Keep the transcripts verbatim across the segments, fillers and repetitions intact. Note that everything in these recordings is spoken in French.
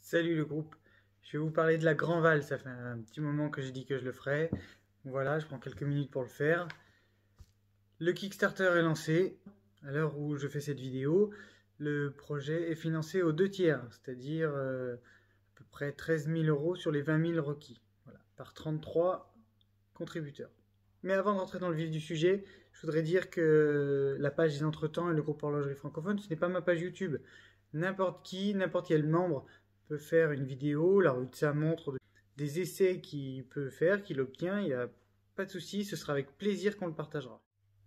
Salut le groupe, je vais vous parler de la Grandval, ça fait un petit moment que j'ai dit que je le ferais. Voilà, je prends quelques minutes pour le faire. Le Kickstarter est lancé, à l'heure où je fais cette vidéo. Le projet est financé aux deux tiers, c'est-à-dire euh, à peu près treize mille euros sur les vingt mille requis, voilà, par trente-trois contributeurs. Mais avant d'entrer dans le vif du sujet, je voudrais dire que la page des Entretemps et le groupe Horlogerie Francophone, ce n'est pas ma page YouTube. N'importe qui, n'importe quel membre peut faire une vidéo, la rue de sa montre des essais qu'il peut faire, qu'il obtient, il n'y a pas de souci, ce sera avec plaisir qu'on le partagera.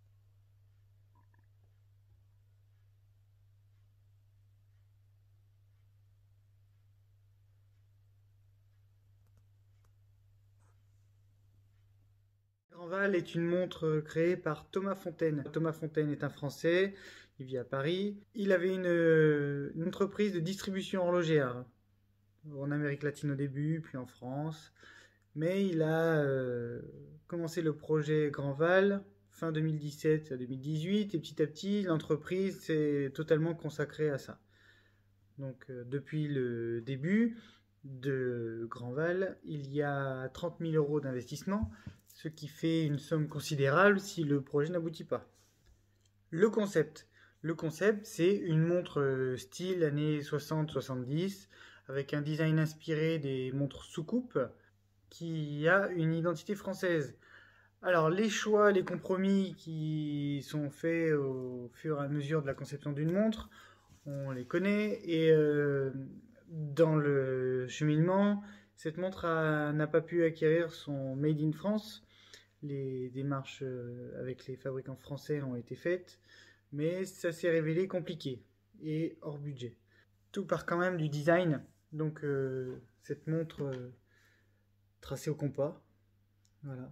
Grandval est une montre créée par Thomas Fontaine. Thomas Fontaine est un Français, il vit à Paris. Il avait une, une entreprise de distribution horlogère en Amérique latine au début, puis en France. Mais il a euh, commencé le projet Grandval fin deux mille dix-sept à deux mille dix-huit et petit à petit l'entreprise s'est totalement consacrée à ça. Donc euh, depuis le début de Grandval, il y a trente mille euros d'investissement, ce qui fait une somme considérable si le projet n'aboutit pas. Le concept. Le concept, c'est une montre style années soixante soixante-dix, avec un design inspiré des montres sous-coupe, qui a une identité française. Alors les choix, les compromis qui sont faits au fur et à mesure de la conception d'une montre, on les connaît, et euh, dans le cheminement, cette montre n'a pas pu acquérir son Made in France. Les démarches avec les fabricants français ont été faites, mais ça s'est révélé compliqué et hors budget. Tout part quand même du design, donc euh, cette montre euh, tracée au compas, voilà.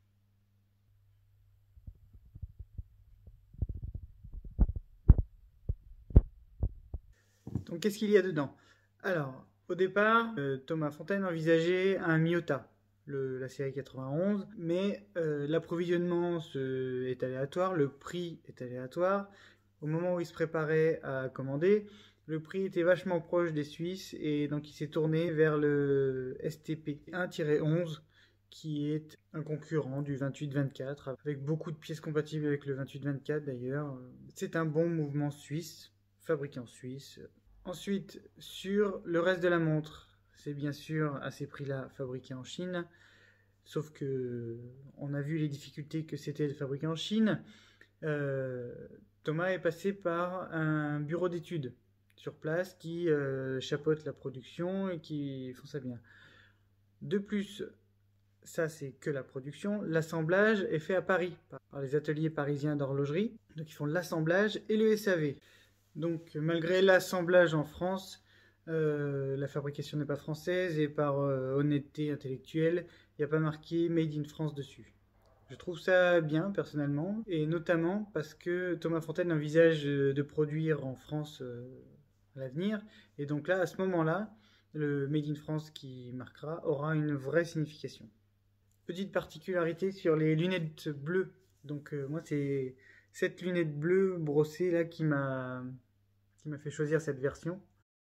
Donc qu'est-ce qu'il y a dedans? Alors, au départ, euh, Thomas Fontaine envisageait un Miyota, le, la série quatre-vingt-onze, mais euh, l'approvisionnement est aléatoire, le prix est aléatoire. Au moment où il se préparait à commander, le prix était vachement proche des Suisses et donc il s'est tourné vers le S T P un tiret onze qui est un concurrent du vingt-huit vingt-quatre avec beaucoup de pièces compatibles avec le vingt-huit vingt-quatre d'ailleurs. C'est un bon mouvement suisse, fabriqué en Suisse. Ensuite, sur le reste de la montre, c'est bien sûr à ces prix-là fabriqué en Chine, sauf que on a vu les difficultés que c'était de fabriquer en Chine. Euh, Thomas est passé par un bureau d'études sur place qui euh, chapeaute la production et qui font ça bien. De plus, ça c'est que la production, l'assemblage est fait à Paris par les ateliers parisiens d'horlogerie, donc ils font l'assemblage et le S A V. Donc malgré l'assemblage en France, euh, la fabrication n'est pas française et par euh, honnêteté intellectuelle, il n'y a pas marqué Made in France dessus. Je trouve ça bien personnellement, et notamment parce que Thomas Fontaine envisage de produire en France euh, à l'avenir, et donc là, à ce moment-là, le Made in France qui marquera aura une vraie signification. Petite particularité sur les lunettes bleues, donc euh, moi c'est cette lunette bleue brossée là qui m'a qui m'a fait choisir cette version.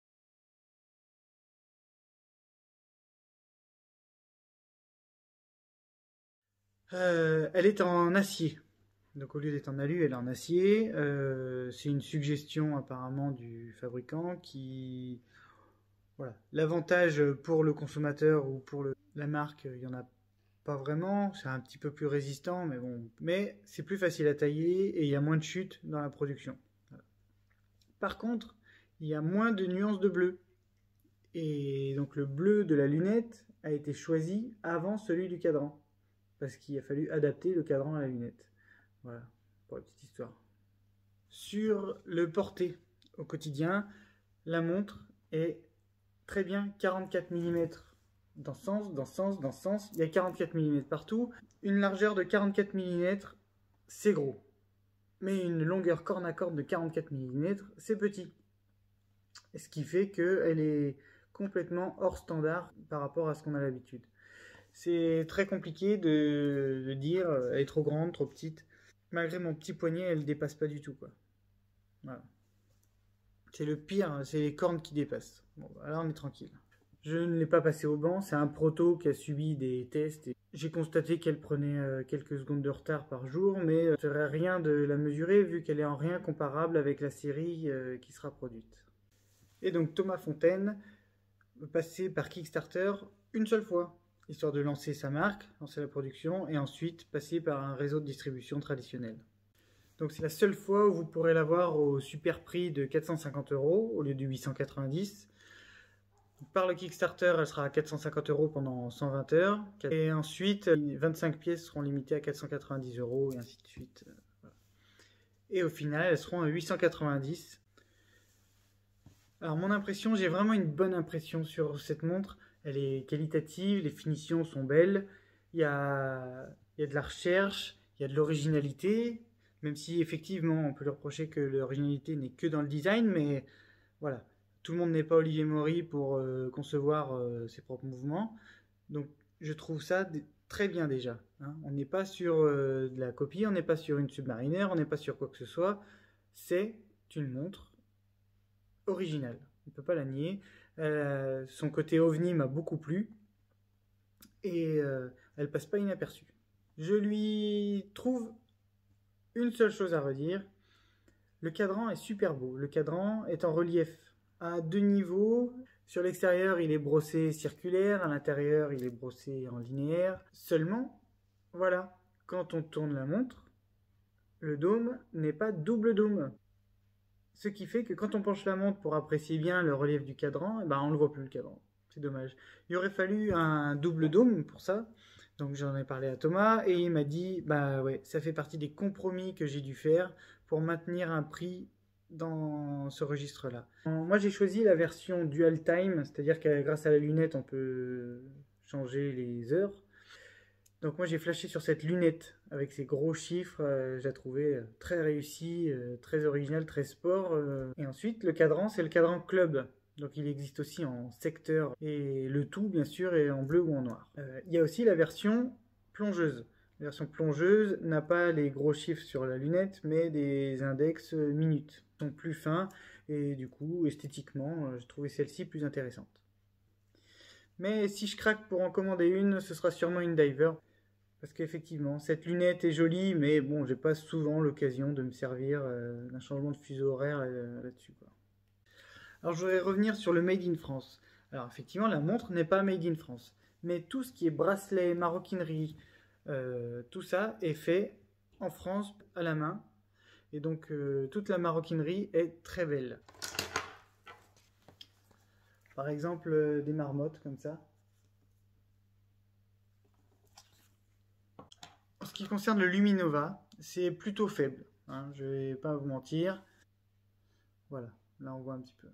Euh, elle est en acier. Donc au lieu d'être en alu, elle est en acier. Euh, c'est une suggestion apparemment du fabricant qui... Voilà. L'avantage pour le consommateur ou pour le, la marque, il n'y en a pas vraiment. C'est un petit peu plus résistant, mais bon. Mais c'est plus facile à tailler et il y a moins de chutes dans la production. Voilà. Par contre, il y a moins de nuances de bleu. Et donc le bleu de la lunette a été choisi avant celui du cadran. Parce qu'il a fallu adapter le cadran à la lunette. Voilà, pour la petite histoire. Sur le porté au quotidien, la montre est très bien quarante-quatre millimètres dans ce sens, dans ce sens, dans ce sens. Il y a quarante-quatre millimètres partout. Une largeur de quarante-quatre millimètres, c'est gros. Mais une longueur corne à corne de quarante-quatre millimètres, c'est petit. Ce qui fait qu'elle est complètement hors standard par rapport à ce qu'on a l'habitude. C'est très compliqué de, de dire elle est trop grande, trop petite. Malgré mon petit poignet, elle dépasse pas du tout, quoi. Voilà. C'est le pire, c'est les cornes qui dépassent. Bon, bah, là on est tranquille. Je ne l'ai pas passé au banc, c'est un proto qui a subi des tests. Et j'ai constaté qu'elle prenait euh, quelques secondes de retard par jour, mais euh, ça ne serait rien de la mesurer vu qu'elle est en rien comparable avec la série euh, qui sera produite. Et donc Thomas Fontaine passer par Kickstarter une seule fois, histoire de lancer sa marque, lancer la production, et ensuite passer par un réseau de distribution traditionnel. Donc c'est la seule fois où vous pourrez l'avoir au super prix de quatre cent cinquante euros au lieu de huit cent quatre-vingt-dix. Par le Kickstarter, elle sera à quatre cent cinquante euros pendant cent vingt heures. Et ensuite, vingt-cinq pièces seront limitées à quatre cent quatre-vingt-dix euros et ainsi de suite. Et au final, elles seront à huit cent quatre-vingt-dix. Alors mon impression, j'ai vraiment une bonne impression sur cette montre. Elle est qualitative, les finitions sont belles. Il y a, il y a de la recherche, il y a de l'originalité. Même si effectivement, on peut lui reprocher que l'originalité n'est que dans le design, mais voilà. Tout le monde n'est pas Olivier Maury pour euh, concevoir euh, ses propres mouvements. Donc je trouve ça très bien déjà. Hein. On n'est pas sur euh, de la copie, on n'est pas sur une Submariner, on n'est pas sur quoi que ce soit. C'est une montre originale. On ne peut pas la nier. Euh, son côté ovni m'a beaucoup plu. Et euh, elle passe pas inaperçue. Je lui trouve une seule chose à redire. Le cadran est super beau. Le cadran est en relief à deux niveaux. Sur l'extérieur, il est brossé circulaire. À l'intérieur, il est brossé en linéaire. Seulement, voilà, quand on tourne la montre, le dôme n'est pas double dôme. Ce qui fait que quand on penche la montre pour apprécier bien le relief du cadran, eh ben on ne voit plus le cadran. C'est dommage. Il aurait fallu un double dôme pour ça. Donc j'en ai parlé à Thomas et il m'a dit, bah ouais, ça fait partie des compromis que j'ai dû faire pour maintenir un prix dans ce registre-là. Moi j'ai choisi la version dual time, c'est-à-dire que grâce à la lunette on peut changer les heures. Donc moi j'ai flashé sur cette lunette avec ces gros chiffres, euh, je la trouvais très réussie, euh, très originale, très sport. Euh. Et ensuite le cadran, c'est le cadran club. Donc il existe aussi en secteur et le tout bien sûr est en bleu ou en noir. Euh, il y a aussi la version plongeuse. La version plongeuse n'a pas les gros chiffres sur la lunette mais des index minutes. Ils sont plus fins et du coup esthétiquement je trouvais celle-ci plus intéressante. Mais si je craque pour en commander une, ce sera sûrement une diver. Parce qu'effectivement, cette lunette est jolie, mais bon, j'ai pas souvent l'occasion de me servir euh, d'un changement de fuseau horaire euh, là-dessus, quoi. Alors je voudrais revenir sur le Made in France. Alors effectivement, la montre n'est pas Made in France. Mais tout ce qui est bracelet, maroquinerie, euh, tout ça est fait en France à la main. Et donc euh, toute la maroquinerie est très belle. Par exemple, euh, des marmottes comme ça. En ce qui concerne le Luminova, c'est plutôt faible. Hein, je vais pas vous mentir. Voilà, là on voit un petit peu.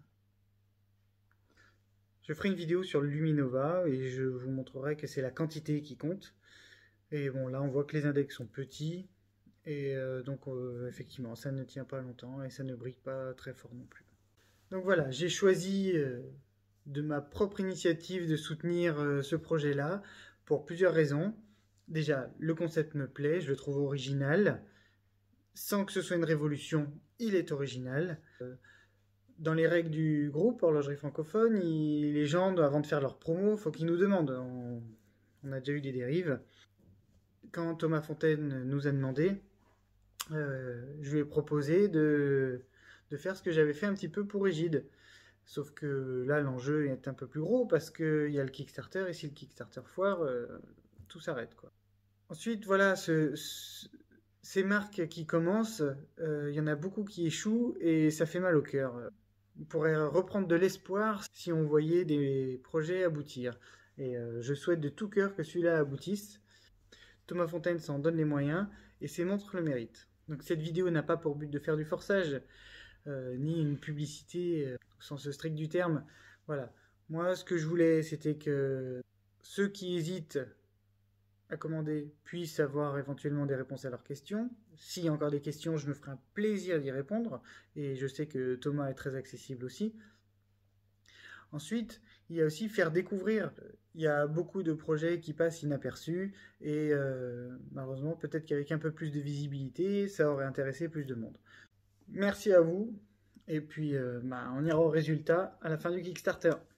Je ferai une vidéo sur le Luminova et je vous montrerai que c'est la quantité qui compte. Et bon, là on voit que les index sont petits. Et euh, donc euh, effectivement, ça ne tient pas longtemps et ça ne brille pas très fort non plus. Donc voilà, j'ai choisi euh, de ma propre initiative de soutenir euh, ce projet-là pour plusieurs raisons. Déjà, le concept me plaît, je le trouve original. Sans que ce soit une révolution, il est original. Dans les règles du groupe Horlogerie Francophone, il, les gens, avant de faire leur promo, il faut qu'ils nous demandent. On, on a déjà eu des dérives. Quand Thomas Fontaine nous a demandé, euh, je lui ai proposé de, de faire ce que j'avais fait un petit peu pour Rigide. Sauf que là, l'enjeu est un peu plus gros parce qu'il y a le Kickstarter et si le Kickstarter foire, euh, tout s'arrête, quoi. Ensuite, voilà, ce, ce, ces marques qui commencent, il euh, y en a beaucoup qui échouent et ça fait mal au cœur. On pourrait reprendre de l'espoir si on voyait des projets aboutir. Et euh, je souhaite de tout cœur que celui-là aboutisse. Thomas Fontaine s'en donne les moyens et ses montres le méritent. Donc cette vidéo n'a pas pour but de faire du forçage, euh, ni une publicité euh, au sens strict du terme. Voilà. Moi, ce que je voulais, c'était que ceux qui hésitent à commander puissent avoir éventuellement des réponses à leurs questions. S'il y a encore des questions, je me ferai un plaisir d'y répondre. Et je sais que Thomas est très accessible aussi. Ensuite, il y a aussi faire découvrir. Il y a beaucoup de projets qui passent inaperçus. Et euh, malheureusement, peut-être qu'avec un peu plus de visibilité, ça aurait intéressé plus de monde. Merci à vous. Et puis, euh, bah, on ira au résultat à la fin du Kickstarter.